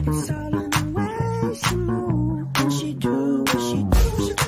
It's all in the way she move. When she do what she do, she